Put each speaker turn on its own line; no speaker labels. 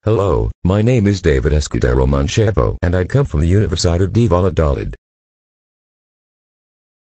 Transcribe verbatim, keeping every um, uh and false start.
Hello, my name is David Escudero Manchepo and I come from the Universidad de Valladolid.